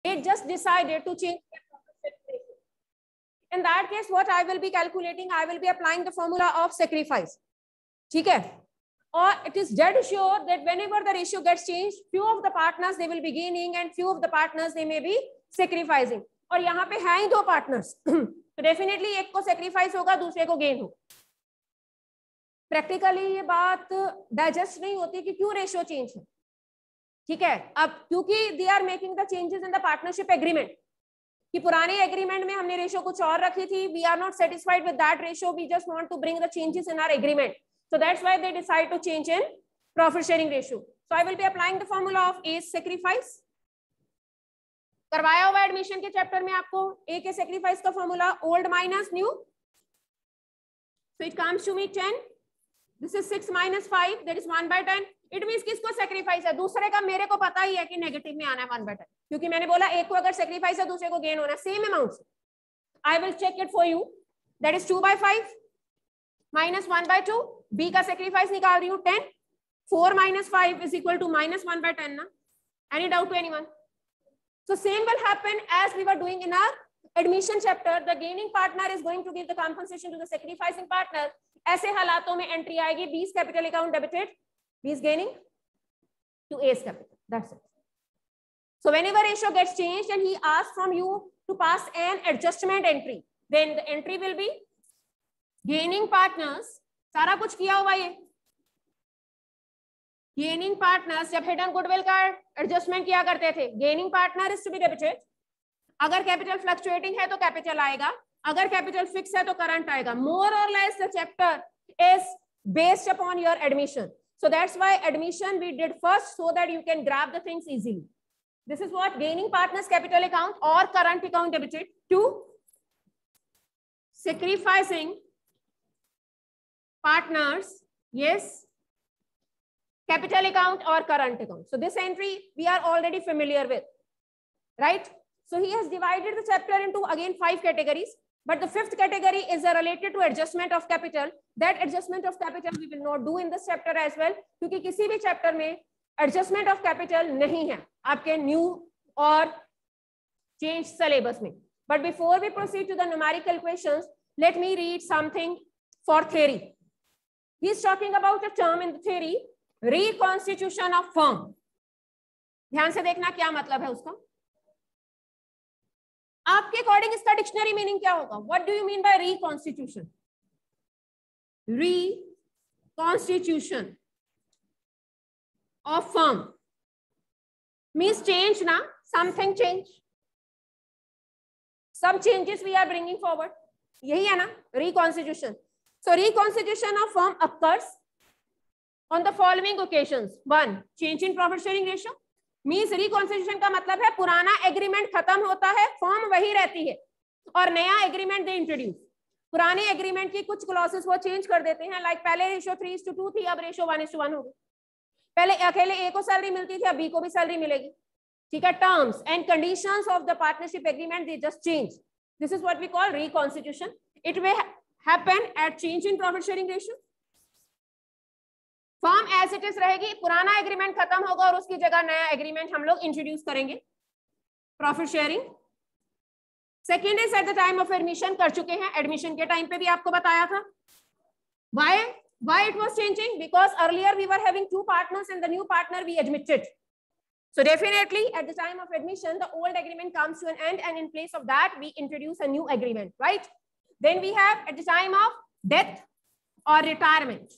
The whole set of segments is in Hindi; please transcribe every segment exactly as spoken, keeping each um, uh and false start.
It just decided to change their profit sharing ratio. In that case, what I will be calculating, I will be applying the formula of sacrifice. ठीक है? Or it is dead sure that whenever the ratio gets changed, few of the partners they will be gaining and few of the partners they may be sacrificing. और यहाँ पे हैं ही दो partners, तो definitely एक को sacrifice होगा, दूसरे को gain होगा. Practically ये बात digest नहीं होती कि क्यों ratio change है. ठीक है, अब क्योंकि they are making the changes in the partnership agreement, कि पुराने agreement में हमने ratio कुछ और रखी थी, we are not satisfied with that ratio, we just want to bring the changes in our agreement. So that's why they decide to change in profit sharing ratio. So I will be applying the formula of A sacrifice. करवाया हुआ एडमिशन के चैप्टर में आपको A के sacrifice का formula old minus new. So it comes to me ten. This is six minus five, that is one by ten. It means किसको sacrifice है, दूसरे का मेरे को पता ही है कि negative में आना है one by ten, क्योंकि मैंने बोला एक को अगर sacrifice है दूसरे को gain होना है same amount से. I will check it for you. That is two by five minus one by two. B का sacrifice निकाल रही हूँ ten. four minus five is equal to minus one by ten ना. Any doubt to anyone? So same will happen as we were doing in our admission chapter. The gaining partner is going to give the compensation to the sacrificing partner. ऐसे हालातों में एंट्री आएगी B's capital account debited, B is gaining to A's capital. That's it. So whenever ratio gets changed and he asks from you to pass an adjustment entry, then the entry will be gaining partners. सारा कुछ किया हुआ ये gaining partners. जब hidden goodwill का adjustment किया करते थे, gaining partner is to be debited. अगर capital fluctuating है तो capital आएगा, अगर capital fix है तो current आएगा. More or less the chapter is based upon your admission. So that's why admission we did first, so that you can grab the things easily. This is what gaining partners capital account or current account debited to sacrificing partners, yes, capital account or current account. So this entry we are already familiar with, right? So he has divided the chapter into again five categories, but the fifth category is related to adjustment of capital. That adjustment of capital we will not do in this chapter as well, क्योंकि किसी भी chapter में adjustment of capital नहीं है आपके new और change syllabus में. But before we proceed to the numerical questions, let me read something for theory. He is talking about a term in the theory, reconstitution of firm. ध्यान से देखना क्या मतलब है उसका. आपके अकॉर्डिंग इसका डिक्शनरी मीनिंग क्या होगा? What do you mean by reconstitution? Reconstitution of firm means change ना, something change, some changes we are bringing forward. यही है ना reconstitution. So reconstitution of firm occurs on the following occasions. One, change in profit sharing ratio. Means reconstitution का मतलब है पुराना एग्रीमेंट खत्म होता है, फॉर्म वही रहती है और नया एग्रीमेंट दे इंट्रोड्यूस. पुराने एग्रीमेंट की कुछ क्लॉसेस वो चेंज कर देते हैं, लाइक पहले ratio three is to two थी, अब ratio one is to one हो गई. पहले अकेले ए को सैलरी मिलती थी, अब बी को भी सैलरी मिलेगी. ठीक है, terms and conditions of the partnership agreement they just change. This is what we call reconstitution. It will happen at change in profit sharing ratio. Form as it is रहेगी, पुराना एग्रीमेंट खत्म होगा और उसकी जगह नया एग्रीमेंट हम लोग इंट्रोड्यूस करेंगे. Profit sharing. Second is at the time of admission, कर चुके हैं, एडमिशन के टाइम पे भी आपको बताया था. Why why it was changing? Because earlier we were having two partners and the new partner we admitted. So definitely at the time of admission the old agreement comes to an end and in place of that we introduce a new agreement, right? Then we have at the time of death or retirement.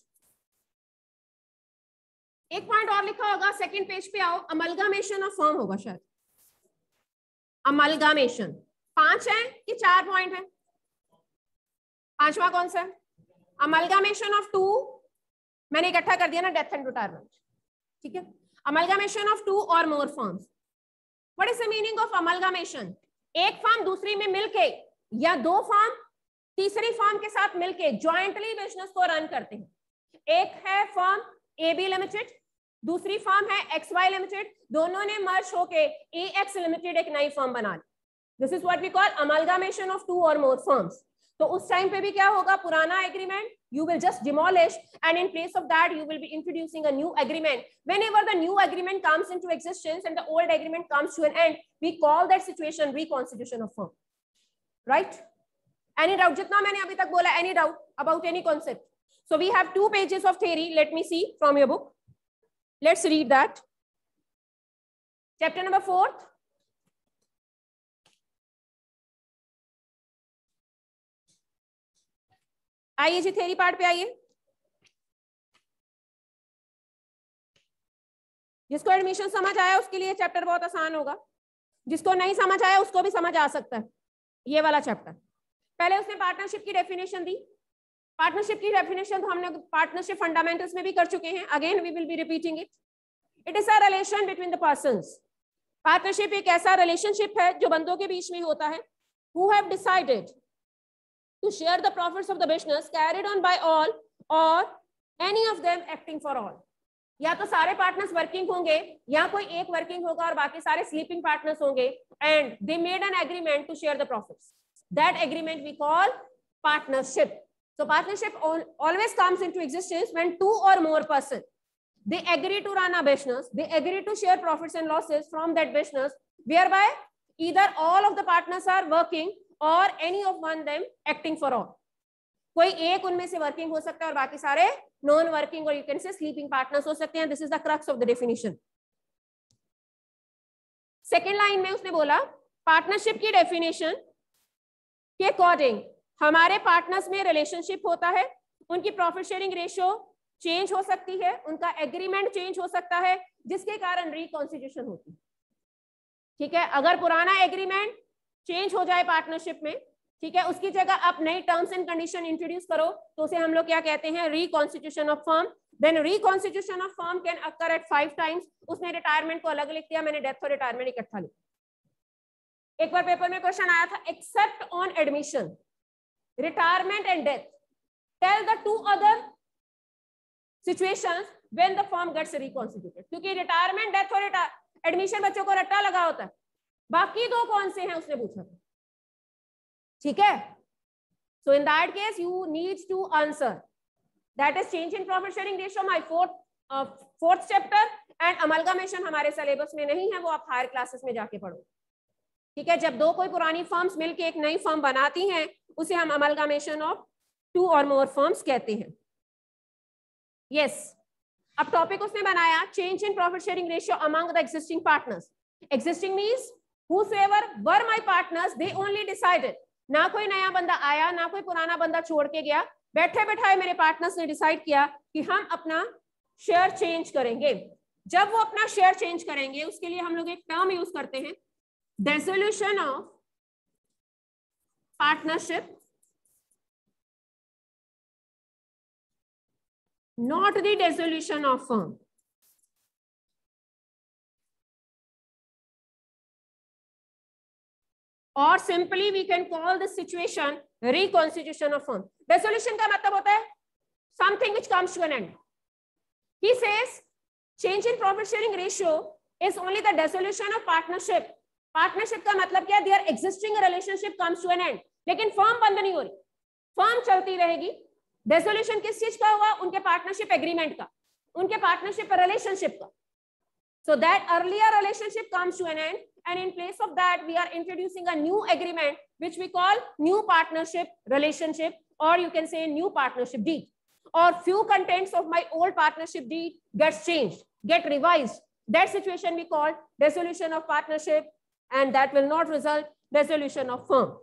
एक पॉइंट और लिखा होगा, सेकंड पेज पे आओ, अमलगामेशन ऑफ फर्म होगा शायद. अमलगामेशन. पांच है कि चार पॉइंट है? पांचवा कौन सा है? अमलगामेशन ऑफ टू, मैंने इकट्ठा कर दिया ना, डेथ एंड रिटायरमेंट. ठीक है, अमलगामेशन of two or more firms. What is the meaning of amalgamation? एक फर्म दूसरी में मिलके या दो फर्म तीसरी फर्म के साथ मिलके ज्वाइंटली बिजनेस को रन करते हैं. एक है फर्म ए बी लिमिटेड, दूसरी फर्म है एक्स वाई लिमिटेड, दोनों ने मर्ज होके ए एक्स लिमिटेड एक नई फर्म बना ली. This is what we call amalgamation of two or more firms. तो तो उस टाइम पे भी क्या होगा, पुराना agreement you will just demolish, and in place of that you will be introducing a new agreement. Whenever the new agreement comes into existence and the old agreement comes to an end, we call that situation reconstitution of firm. Right? Any doubt? Jitna maine abhi tak bola, any doubt about any concept? So we have two pages of theory. Let me see from your book. Let's read that. Chapter number fourth. आइए जी थ्योरी पार्ट पे आइए. जिसको एडमिशन समझ आया उसके लिए चैप्टर बहुत आसान होगा, जिसको नहीं समझ आया उसको भी समझ आ सकता है ये वाला चैप्टर. पहले उसने पार्टनरशिप की डेफिनेशन दी. पार्टनरशिप की डेफिनेशन तो हमने पार्टनरशिप फंडामेंटल्स में भी कर चुके हैं. Again we will be repeating it. It is a relation between the persons. Partnership एक ऐसा रिलेशनशिप है जो बंदों के बीच में होता है, who have decided to share the profits of the business carried on by all or any of them acting for all. या तो सारे पार्टनर्स वर्किंग होंगे या कोई एक वर्किंग होगा और बाकी सारे स्लीपिंग पार्टनर्स होंगे, and they made an agreement to share the profits. That agreement we call partnership. So partnership always comes into existence when two or more persons they agree to run a business, they agree to share profits and losses from that business, whereby either all of the partners are working और any of one them acting for all. कोई एक उनमें से वर्किंग हो सकता है और बाकी सारे non working or you can say sleeping partners हो सकते हैं. This is the crux of the definition. Second line में उसने बोला पार्टनरशिप की डेफिनेशन के अकॉर्डिंग हमारे पार्टनर्स में रिलेशनशिप होता है, उनकी प्रॉफिट शेयरिंग रेशियो चेंज हो सकती है, उनका एग्रीमेंट चेंज हो सकता है, जिसके कारण रिकॉन्स्टिट्यूशन होती है. ठीक है, अगर पुराना एग्रीमेंट चेंज हो जाए पार्टनरशिप में, ठीक है, उसकी जगह आप नई टर्म्स एंड कंडीशन इंट्रोड्यूस करो तो उसे हम लोग क्या कहते हैं, reconstitution of firm. Then reconstitution of firm can occur at five times. उसने रिटायरमेंट को अलग लिख दिया, मैंने डेथ और रिटायरमेंट इकट्ठा लिखा. एक बार पेपर में क्वेश्चन आया था, except on admission retirement and death tell the two other situations when the firm gets reconstituted. क्योंकि रिटायरमेंट, डेथ और एडमिशन बच्चों को रट्टा लगा होता है, बाकी दो कौन से हैं उसने पूछा. ठीक है, so in that case you need to answer that is change in profit sharing ratio, my fourth fourth chapter, and amalgamation हमारे सिलेबस में नहीं है, वो आप हायर क्लासेस में जाके पढ़ो. ठीक है, जब दो कोई पुरानी फर्म्स मिलके एक नई फर्म बनाती हैं उसे हम अमलगामेशन of two or more firms कहते हैं. Yes yes. अब टॉपिक उसने बनाया change in profit sharing ratio among the existing partners. Existing means whosoever were my partners they only decided. ना कोई नया बंदा आया, ना कोई पुराना बंदा छोड़ के गया, बैठे बैठाए मेरे पार्टनर्स ने डिसाइड किया कि हम अपना शेयर चेंज करेंगे. जब वो अपना शेयर चेंज करेंगे उसके लिए हम लोग एक टर्म यूज करते हैं, dissolution of partnership, not the dissolution of firm. Or simply we can call this situation reconstitution of firm. Dissolution का मतलब होता है something which comes to an end. He says change in profit sharing ratio is only the dissolution of partnership. Partnership का मतलब क्या है? Their existing relationship comes to an end. लेकिन फर्म बंद नहीं हो रही, फर्म चलती रहेगी. Dissolution किस चीज का हुआ? उनके पार्टनरशिप एग्रीमेंट का, उनके पार्टनरशिप रिलेशनशिप का. So that earlier relationship comes to an end, and in place of that we are introducing a new agreement which we call new partnership relationship, or you can say new partnership deed. Or few contents of my old partnership deed gets changed, get revised. That situation we call dissolution of partnership, and that will not result dissolution of firm.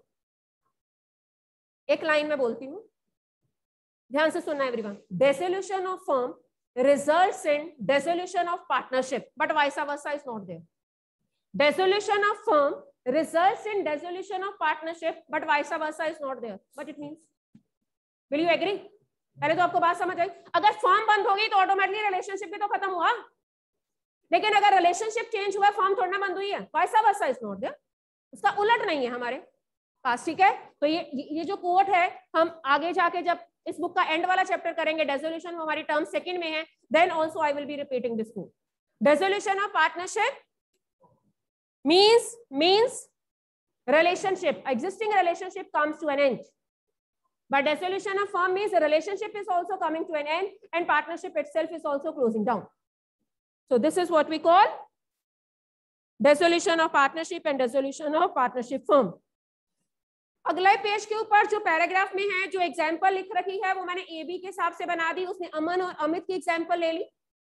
एक लाइन में बोलती हूँ, ध्यान से सुनना everyone. Dissolution of firm results in dissolution of partnership, but vice versa is not there. Dissolution of firm results in dissolution of partnership, but vice versa is not there. What it means? Will you agree? पहले तो आपको बात समझ आई. अगर फर्म बंद हो गई तो ऑटोमेटिकली रिलेशनशिप भी तो खत्म हुआ, लेकिन अगर रिलेशनशिप चेंज हुआ फर्म थोड़ा बंद हुई है. vice versa is not there. उसका उलट नहीं है हमारे पास. ठीक है, तो ये ये जो कोट है हम आगे जाके जब इस बुक का एंड वाला चैप्टर करेंगे, डेसोल्यूशन हमारी टर्म सेकंड में है, then also I will be repeating this quote. Dissolution of partnership means means relationship, existing relationship comes to an end. But dissolution of firm means the relationship is also coming to an end and partnership itself is also closing down. So this is what we call dissolution of partnership and dissolution of partnership firm. अगले पेज के ऊपर जो पैराग्राफ में है, जो एग्जांपल लिख रखी है वो मैंने ए बी के हिसाब से बना दी, उसने अमन और अमित की एग्जांपल ले ली.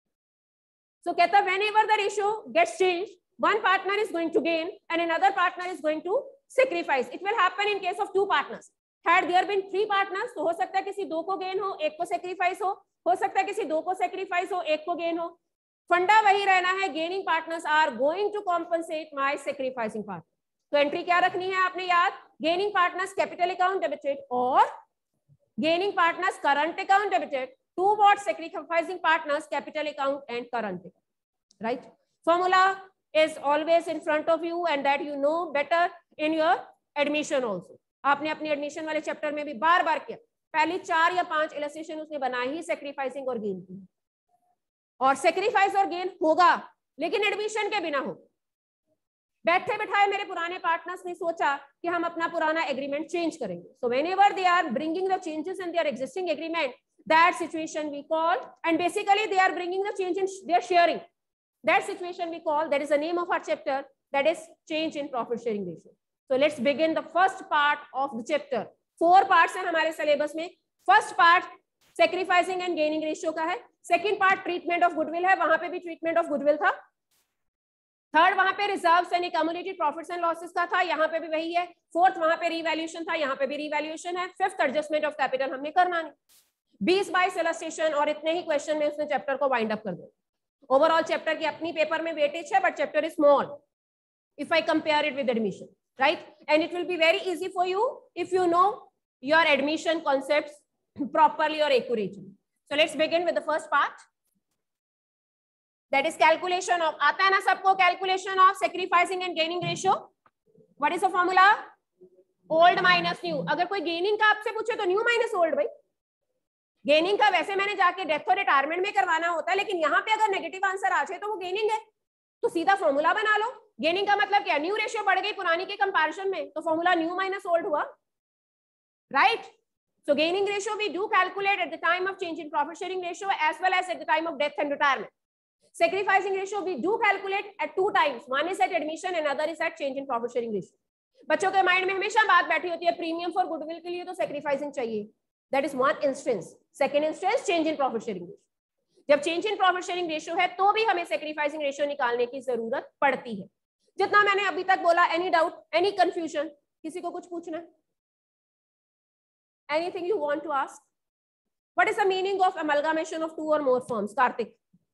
सो so, कहता है whenever the ratio gets changed, one partner is going to gain and another partner is going to sacrifice. It will happen in case of two partners. Had there been three partners, तो हो सकता है किसी दो को गेन हो, एक को सेक्रीफाइस हो, हो सकता है किसी दो को सेक्रीफाइस हो, एक को गेन हो. फंडा वही रहना है, gaining partners are going to compensate my sacrificing partner. तो एंट्री क्या रखनी है आपने याद, gaining partners capital account debited और gaining partners current account debited toward sacrificing partners capital account and current account. Right, formula is always in front of you and that you know better in your admission also. आपने अपनी एडमिशन वाले चैप्टर में भी बार बार किया, पहली चार या पांच इलस्ट्रेशन उसने बनाई ही सेक्रीफाइसिंग और गेन की. और सेक्रीफाइस और गेन होगा लेकिन एडमिशन के बिना होगा. बैठे बैठाए मेरे पुराने पार्टनर्स ने सोचा कि हम अपना पुराना एग्रीमेंट चेंज करेंगे. So whenever they are bringing the changes in their existing agreement, that situation we call, and basically they are bringing the change in their sharing. That situation we call, that is the name of our chapter, that is change in profit sharing ratio. So let's begin the first part of the chapter. Four parts हैं हमारे syllabus में. First part sacrificing and gaining ratio का है. Second part treatment of goodwill है, वहां पे भी treatment of goodwill था. Third वहां पे reserves and accumulated profits and losses का था, यहाँ पे भी वही है. Fourth वहां पे revaluation था, यहाँ पे भी revaluation है. Fifth adjustment of capital हमने करना नहीं. बीस बाईस illustration और इतने ही question में उसने chapter को wind up कर दिया. ओवरऑल चैप्टर की अपनी पेपर में वेटेज है, but chapter is small if I compare it with admission, right? And it will be very easy for you if you know your admission concepts properly और accurately. So let's begin with the first part, that is calculation of. आता है ना सबको calculation of sacrificing and gaining ratio? What is the formula? Old minus new. अगर कोई गेनिंग का आपसे पूछे तो न्यू माइनस ओल्ड. भाई गेनिंग का वैसे मैंने जाके डेथ और रिटायरमेंट में करवाना होता है, लेकिन यहाँ पे अगर नेगेटिव आंसर आ जाए तो वो गेनिंग है, तो सीधा फॉर्मूला बना लो. गेनिंग का मतलब क्या? न्यू रेशियो बढ़ गई पुरानी के कंपैरिजन में, तो फॉर्मूला न्यू माइनस ओल्ड हुआ, right? So gaining ratio we do calculate at the time of change in profit sharing ratio as well as at the time of death and retirement. Sacrificing ratio we do calculate at two times, one is at admission and other is at change in profit sharing ratio. बच्चों के माइंड में हमेशा बात बैठी होती है, प्रीमियम फॉर गुडविल के लिए तो सेक्रीफाइसिंग चाहिए. That is one instance. Second instance, change in profit sharing ratio. जब change in profit sharing ratio है तो भी हमें sacrificing ratio निकालने की जरूरत पड़ती है. जितना मैंने अभी तक बोला, any doubt, any confusion? किसी को कुछ पूछना है? Anything you want to ask? What is the meaning of amalgamation of two or more firms? Karthik.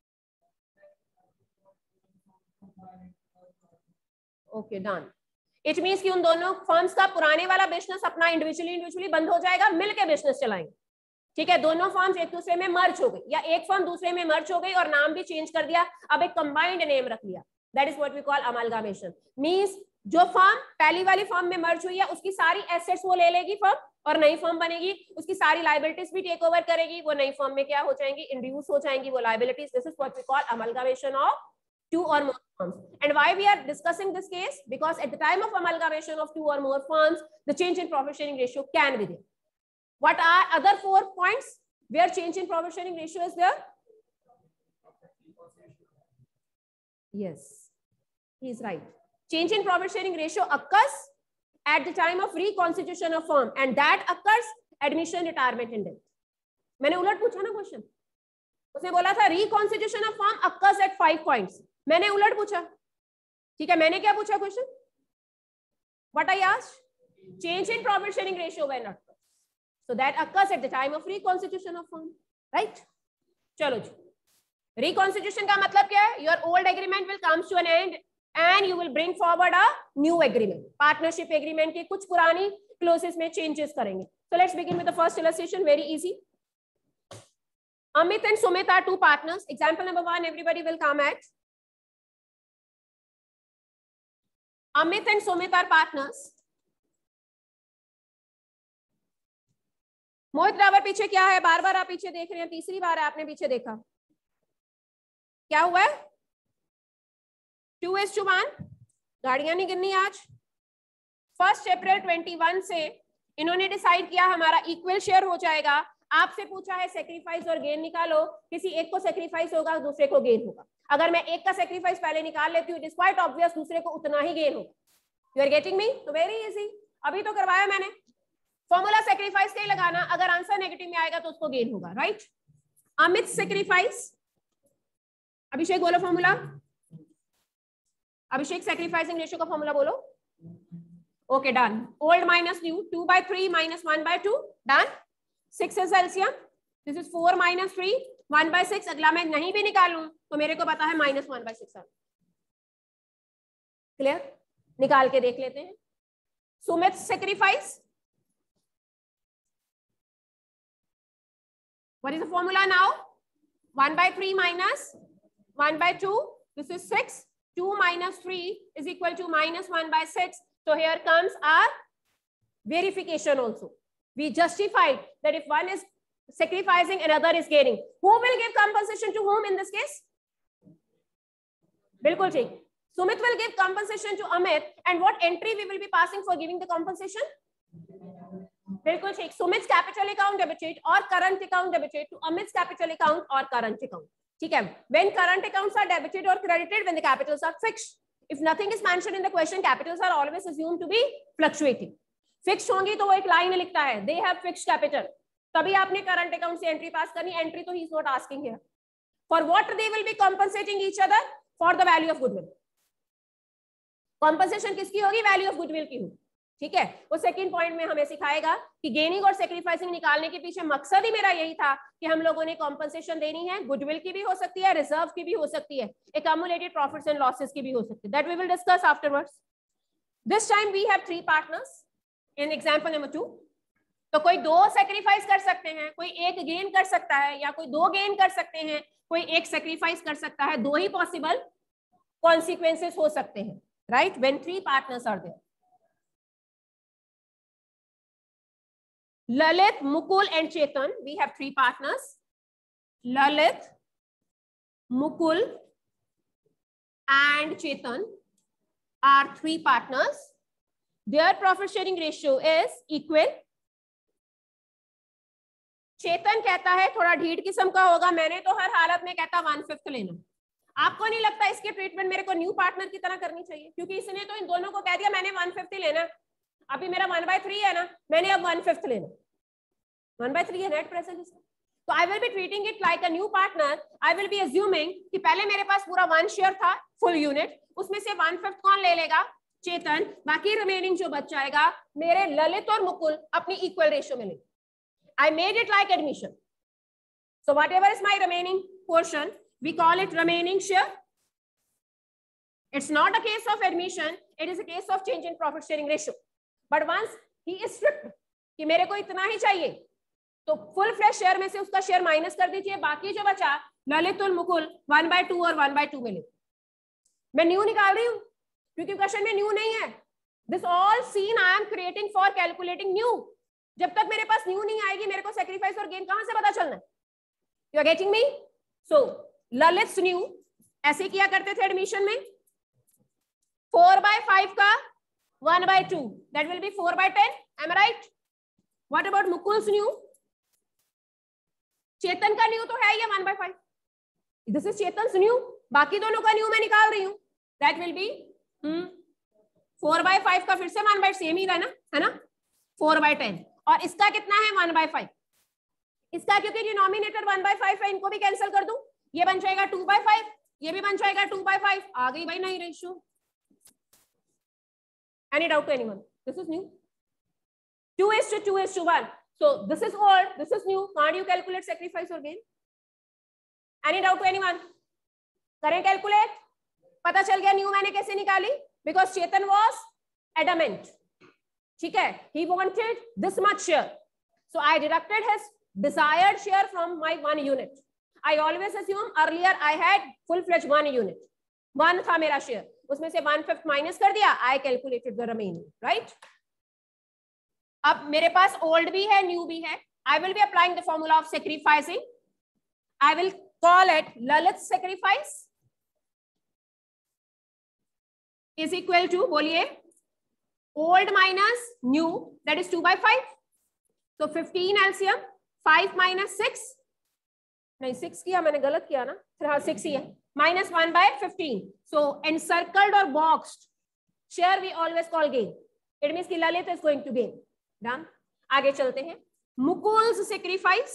Okay, done. It means कि उन दोनों फर्म्स का पुराने वाला बिजनेस अपना इंडिविजुअली इंडिविजुअली बंद हो जाएगा, मिलके बिजनेस चलाएंगे. ठीक है, दोनों फर्म्स एक दूसरे में मर्ज हो गई या एक फर्म दूसरे में मर्ज हो गई और नाम भी चेंज कर दिया, अब एक कंबाइंड नेम रख लिया. That is what we call amalgamation. Means जो फर्म पहली वाली फर्म में मर्ज हुई है उसकी सारी एसेट्स वो ले लेगी फर्म और नई फर्म बनेगी, उसकी सारी लायबिलिटीज भी टेक ओवर करेगी, वो नई फर्म में क्या हो जाएंगी? इंड्यूस हो जाएंगी वो liabilities. This is what we call amalgamation of two or more firms. And why we are discussing this case? Because at the time of amalgamation of two or more firms, the change in profit sharing ratio can be there. What are other four points where change in profit sharing ratio is there? Yes, he is right. Change in profit sharing ratio occurs at the time of reconstitution of firm, and that occurs admission, retirement and death. मैंने उलट पूछा ना क्वेश्चन, उसने बोला था reconstitution of firm occurs at five points. मैंने उलट पूछा. ठीक है, मैंने क्या पूछा question? What I asked? Change in profit sharing ratio when occurs. So that occurs at the time of reconstitution of firm, right? चलो जी. Reconstitution का मतलब क्या है? Your old agreement will come to an end and you will bring forward a new agreement. Partnership agreement की कुछ पुरानी clauses में changes करेंगे. So let's begin with the first illustration. Very easy. Amit and Sumit are two partners. Example number one, everybody will come at. Amit and Sumit are partners. मोहित रावर पीछे क्या है? बार बार आप पीछे देख रहे हैं, तीसरी बार है आपने पीछे देखा. क्या हुआ है? Two is to one. गाड़ियां नहीं गिननी आज. फर्स्ट अप्रैल ट्वेंटी वन से इन्होंने डिसाइड किया हमारा इक्वल शेयर हो जाएगा। आपसे पूछा है सेक्रीफाइस और गेन निकालो, किसी एक को सेक्रीफाइस होगा दूसरे को गेन होगा। अगर मैं एक का सेक्रीफाइस पहले निकाल लेती हूँ, इट इज क्वाइट ऑब्वियस दूसरे को उतना ही गेन होगा। You are getting me? तो वेरी इजी, अभी तो करवाया मैंने। फॉर्मूला सेक्रीफाइस का ही लगाना, अगर आंसर नेगेटिव में आएगा तो उसको गेन होगा, राइट? अमित सेक्रीफाइस, अभिषेक बोलो फॉर्मूला। अभिषेक सेक्रीफाइसिंग रेशियो का फॉर्मूला बोलो। Okay done. Old minus new, two by three minus one by two, done. Six is LCM, this is four minus three, one by six. अगला मैं नहीं भी निकालूं तो मेरे को पता है minus one by six. Clear? निकाल के देख लेते हैं। Sumit sacrifice, what is the formula now? one by three minus one by two, this is six. two minus three is equal to minus one by six. So here comes our verification also. We justified that if one is sacrificing, another is gaining. Who will give compensation to whom in this case? बिल्कुल ठीक, Sumit will give compensation to Amit, and what entry we will be passing for giving the compensation? बिल्कुल ठीक, Sumit's capital account debited or current account debited to Amit's capital account or current account. ठीक है, when current accounts are debited or credited when the capitals are fixed. If nothing is mentioned in the question, capitals are always assumed to be fluctuating. Fixed होंगी तो वो एक लाइन लिखता है, they have fixed capital. तभी आपने current account से एंट्री पास करनी, एंट्री तो he is not asking here. For what they will be compensating each other? For the value of goodwill. Compensation किसकी होगी? Value of goodwill की होगी। ठीक है, वो सेकंड पॉइंट में हमें सिखाएगा कि गेनिंग और सेक्रीफाइसिंग निकालने के पीछे मकसद ही मेरा यही था कि हम लोगों ने कॉम्पनसेशन देनी है। गुडविल की भी हो सकती है, रिजर्व की भी हो सकती है, एक्युमुलेटेड प्रॉफिट्स एंड लॉसेस की भी हो सकती है। That we will discuss afterwards. This time we have three partners in example number two. तो कोई दो सेक्रीफाइस कर सकते हैं, कोई एक गेन कर सकता है, या कोई दो गेन कर सकते हैं, कोई एक सेक्रीफाइस कर सकता है। दो ही पॉसिबल कॉन्सिक्वेंसेस हो सकते हैं, right, when three partners are there. Lalit, Mukul and Chetan, we have three partners. Lalit, Mukul and Chetan are three partners. Their profit sharing ratio is equal. Chetan कहता है थोड़ा ढीठ किस्म का होगा, मैंने तो हर हालत में कहता वन फिफ्थ लेना। आपको नहीं लगता इसकी ट्रीटमेंट मेरे को न्यू पार्टनर की तरह करनी चाहिए? क्योंकि इसने तो इन दोनों को कह दिया मैंने वन फिफ्थ ही लेना, अभी मेरा वन बाय थ्री है ना, मैंने अब वन फिफ्थ लेना। वन बाय थ्री है नेट प्रेजेंट इसका, तो I will be treating it like a new partner. I will be assuming कि पहले मेरे पास पूरा वन शेयर था, फुल यूनिट, उसमें से वन फिफ्थ कौन ले लेगा? चेतन। बाकी रिमेनिंग जो बच जाएगा मेरे ललित और मुकुल अपनी इक्वल रेशियो में लेंगे। I made it like admission, so whatever is my remaining portion we call it remaining share. It's not a case of admission, it is a case of change in profit sharing ratio. But once he is strict कि मेरे को इतना ही चाहिए, तो फुल फ्लैश शेयर में से उसका शेयर माइनस कर दीजिए, बाकी जो बचा ललित और मुकुल वन बाय टू और वन बाय टू में ले। मैं न्यू निकाल रही हूं क्योंकि क्वेश्चन में न्यू नहीं है। This all scene I am creating for calculating new. जब तक मेरे पास न्यू नहीं आएगी मेरे को सेक्रीफाइस और गेन कहां से पता चलना है? You are getting me? So Lalit new ऐसे किया करते थे एडमिशन में, फोर बाय फाइव का one by two, that will be four by ten. Am I right? What about Mukul's new? Chetan का न्यू तो है ये one by five, this is Chetan new, बाकी दोनों का न्यू मैं निकाल रही हूं, that will be four by five का फिर से वन बाय सेम ही था ना, है ना, फोर बाय टेन। और इसका कितना है? One by five. इसका क्योंकि डिनोमिनेटर वन बाय फाइव है, इनको भी कैंसिल कर दूं, ये बन जाएगा टू बाय फाइव, ये भी बन जाएगा टू बाय फाइव। आ गई भाई नहीं ratio? Any doubt to anyone? This is new, two is to two is to one. So this is old, this is new. Can't you calculate sacrifice or gain? Any doubt to anyone? करें calculate? पता चल गया न्यू मैंने कैसे निकाली? Because Chetan was adamant. ठीक है? He wanted this much share. So I deducted his desired share from my one unit. I always assume earlier I had full-fledged one unit. One था मेरा share. उसमें से one fifth minus कर दिया. I calculated the remaining. Right? अब मेरे पास ओल्ड भी है न्यू भी है। I will be applying the formula of sacrificing. I will call it Lalit sacrifice is equal to, बोलिए, old minus new, that is two by five. So fifteen L C M, five minus six, नहीं six किया मैंने, गलत किया ना, फिर हाँ six ही है, minus one by fifteen. So encircled or boxed share we always call gain. It means कि Lalit is going to gain. Done. आगे चलते हैं. Mukul's sacrifice.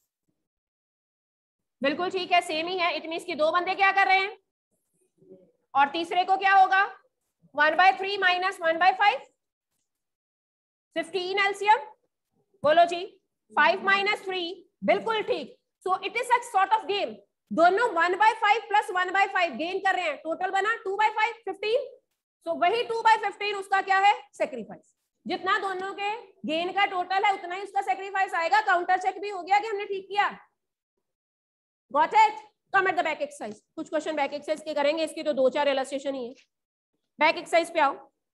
बिल्कुल ठीक है, सेम ही है. इट मीन्स कि दो बंदे क्या कर रहे हैं और तीसरे को क्या होगा, one by three minus one by five, fifteen LCM, बोलो जी, फाइव माइनस थ्री, बिल्कुल ठीक. So it is such sort of game, दोनों one by five plus one by five gain कर रहे हैं, टोटल बना two by five, fifteen. So वही टू बाय फिफ्टीन उसका क्या है, सेक्रीफाइस. जितना दोनों के गेन का टोटल है उतना ही उसका सेक्रीफाइस आएगा. काउंटर चेक भी हो गया कि हमने ठीक किया. Got it? Come at the back exercise. कुछ क्वेश्चन बैक एक्सरसाइज के करेंगे, इसकी तो दो चार इलस्ट्रेशन ही है. बैक एक्सरसाइज पे आओ.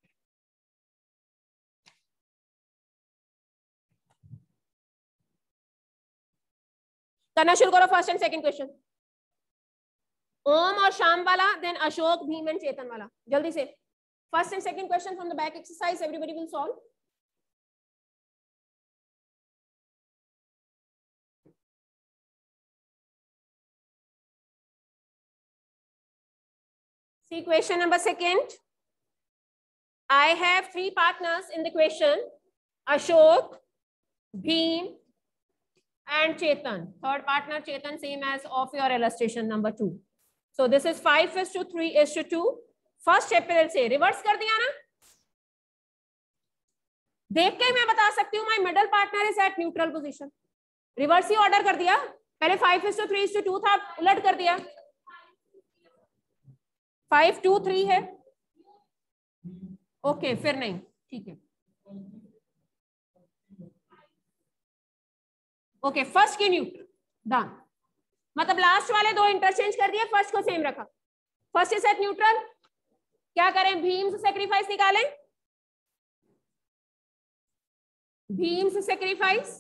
करना शुरू करो first and second question. Om और श्याम वाला, देन अशोक, भीम एंड चेतन वाला. जल्दी से first and second question from the back exercise. Everybody will solve. See question number second. I have three partners in the question: Ashok, Bheem, and Chetan. Third partner Chetan, same as of your illustration number two. So this is five is to three is to two. First April से reverse कर दिया ना? देख के मैं बता सकती हूँ my middle partner is at neutral position. Reverse he order कर दिया. पहले five is to three is to two था, उलट कर दिया. फाइव टू थ्री है. ओके okay, फिर नहीं, ठीक है. ओके, फर्स्ट की न्यूट्रल डन. मतलब लास्ट वाले दो इंटरचेंज कर दिए, फर्स्ट को सेम रखा. First is at neutral. क्या करें, भीम से सेक्रीफाइस निकालें. भीम से sacrifice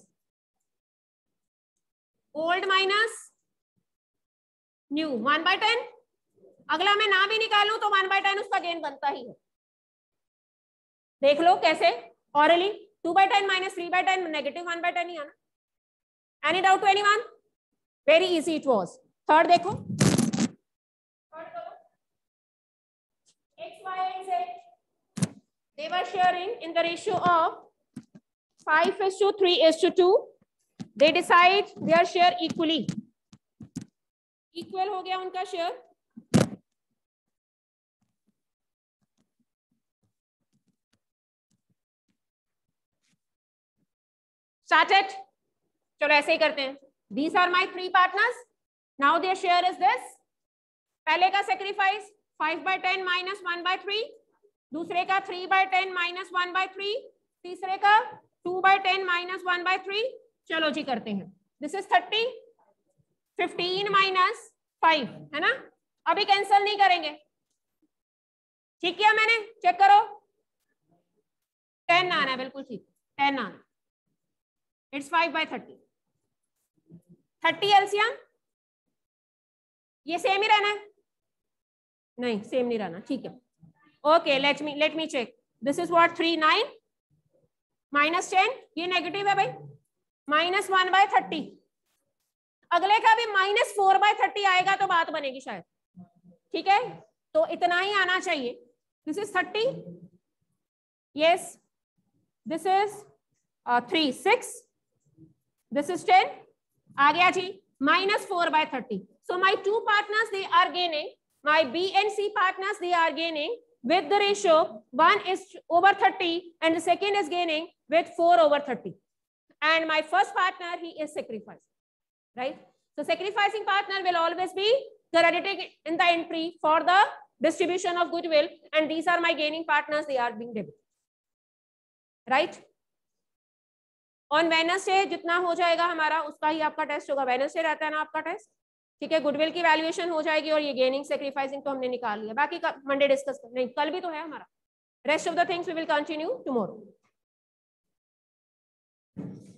old minus new, one by ten. अगला मैं ना भी निकालूं तो वन बाय टेन उसका गेन बनता ही है. देख लो कैसे, orally. Two by ten minus three by ten, negative one by ten ही आना. Any doubt to anyone? Very easy it was. Third देखो, X Y and Z they were sharing in the ratio of five is to three is to two. They decide their share equally. Equal हो गया उनका शेयर. Started. चलो ऐसे ही करते हैं. These are my three partners. Now their share is this. पहले का sacrifice five by ten minus one by three. दूसरे का three by ten minus one by three. तीसरे का two by ten minus one by three. चलो जी करते हैं. This is thirty. fifteen minus five है ना. अभी कैंसल नहीं करेंगे. ठीक किया मैंने, चेक करो. ten आना है, बिल्कुल ठीक. ten आना. It's five by thirty. thirty LCM. ये सेम ही रहना है? नहीं, सेम नहीं रहना. ठीक है. Okay, let me let me check. This is what, three nine minus ten. ये नेगेटिव है भाई. Minus one by thirty. अगले का भी माइनस फोर बाय थर्टी आएगा तो बात बनेगी शायद. ठीक है, तो इतना ही आना चाहिए. This is thirty. Yes, this is three six. This is ten. आ गया जी. Minus four by thirty. So my two partners, they are gaining. My B and C partners, they are gaining with the ratio one is over thirty and the second is gaining with four over thirty. And my first partner, he is sacrificing. Right? So sacrificing partner will always be credited in the entry for the distribution of goodwill. And these are my gaining partners, they are being debited. Right? On Wednesday जितना हो जाएगा हमारा उसका ही आपका टेस्ट होगा. वेडनेसडे रहता है ना आपका टेस्ट. ठीक है, गुडविल की वैल्यूएशन हो जाएगी और ये गेनिंग सेक्रीफाइसिंग तो हमने निकाल लिया. बाकी का मंडे डिस्कस कर, नहीं कल भी तो है हमारा. Rest of the things we will continue tomorrow.